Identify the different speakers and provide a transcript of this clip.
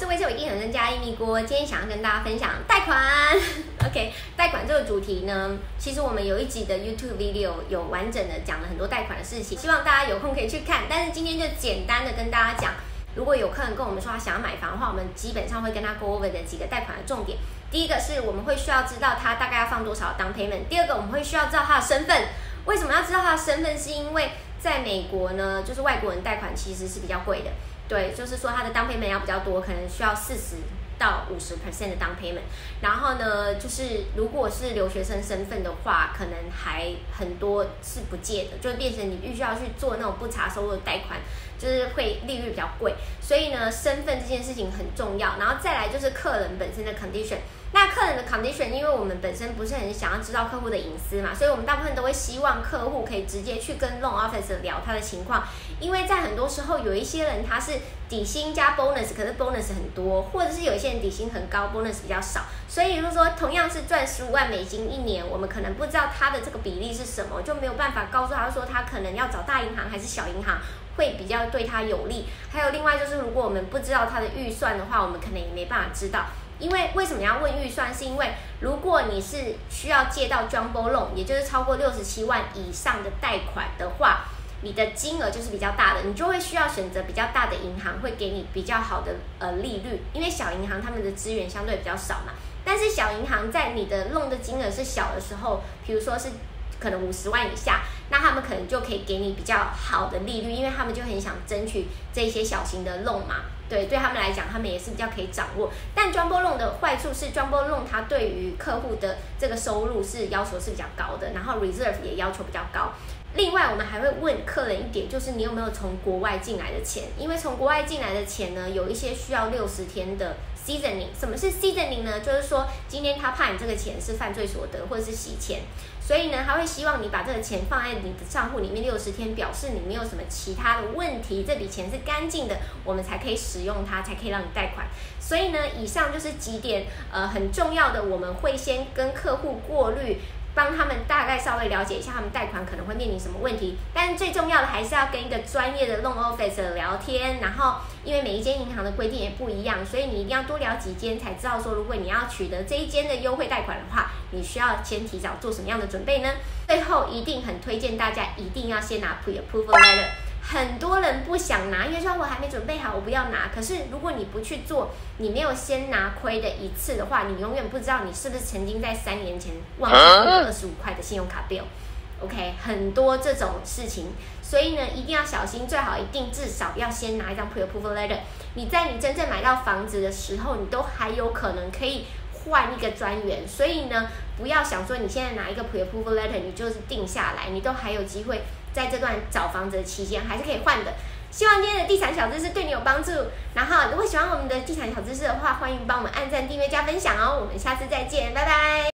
Speaker 1: 是微笑一定很增加一米锅，今天想要跟大家分享贷款。OK， 贷款这个主题呢，其实我们有一集的 YouTube video 有完整的讲了很多贷款的事情，希望大家有空可以去看。但是今天就简单的跟大家讲，如果有客人跟我们说他想要买房的话，我们基本上会跟他 go over 的几个贷款的重点。第一个是我们会需要知道他大概要放多少down payment，第二个我们会需要知道他的身份。为什么要知道他的身份？是因为在美国呢，就是外国人贷款其实是比较贵的。对，就是说它的down payment要比较多，可能需要40到50% 的down payment。然后呢，就是如果是留学生身份的话，可能还很多是不借的，就变成你必须要去做那种不查收入的贷款，就是会利率比较贵。所以呢，身份这件事情很重要。然后再来就是客人本身的 condition。那客人的 condition， 因为我们本身不是很想要知道客户的隐私嘛，所以我们大部分都会希望客户可以直接去跟 loan officer 聊他的情况，因为在很多时候有一些人他是底薪加 bonus， 可是 bonus 很多，或者是有一些人底薪很高 bonus 比较少，所以如果说同样是赚15万美金一年，我们可能不知道他的这个比例是什么，就没有办法告诉他说他可能要找大银行还是小银行会比较对他有利。还有另外就是如果我们不知道他的预算的话，我们可能也没办法知道。因为为什么要问预算？是因为如果你是需要借到 jumbo loan， 也就是超过67万以上的贷款的话，你的金额就是比较大的，你就会需要选择比较大的银行，会给你比较好的利率。因为小银行他们的资源相对比较少嘛，但是小银行在你的 loan 的金额是小的时候，比如说是可能50万以下，那他们可能就可以给你比较好的利率，因为他们就很想争取这些小型的 loan 嘛。对他们来讲，他们也是比较可以掌握。但 jumbo loan 的坏处是 jumbo loan 它对于客户的这个收入是要求是比较高的，然后 reserve 也要求比较高。另外我们还会问客人一点，就是你有没有从国外进来的钱，因为从国外进来的钱呢，有一些需要60天的 seasoning。 什么是 seasoning 呢？就是说今天他怕你这个钱是犯罪所得或者是洗钱，所以呢他会希望你把这个钱放在你的账户里面60天，表示你没有什么其他的问题，这笔钱是干净的，我们才可以使用它，才可以让你贷款。所以呢，以上就是几点很重要的，我们会先跟客户过滤，帮他们大概稍微了解一下他们贷款可能会面临什么问题。但最重要的还是要跟一个专业的 loan officer 聊天，然后因为每一间银行的规定也不一样，所以你一定要多聊几间，才知道说如果你要取得这一间的优惠贷款的话，你需要先提早做什么样的准备呢？最后一定很推荐大家一定要先拿 pre-approval letter。很多人不想拿，因为说我还没准备好，我不要拿。可是如果你不去做，你没有先拿亏的一次的话，你永远不知道你是不是曾经在3年前忘记25块的信用卡 bill。 OK， 很多这种事情，所以呢一定要小心，最好一定至少要先拿一张 pre-approval letter。你在你真正买到房子的时候，你都还有可能可以换一个专员，所以呢不要想说你现在拿一个 pre-approval letter 你就是定下来，你都还有机会在这段找房子的期间还是可以换的。希望今天的地产小知识对你有帮助，然后如果喜欢我们的地产小知识的话，欢迎帮我们按赞、订阅、加分享哦。我们下次再见，拜拜。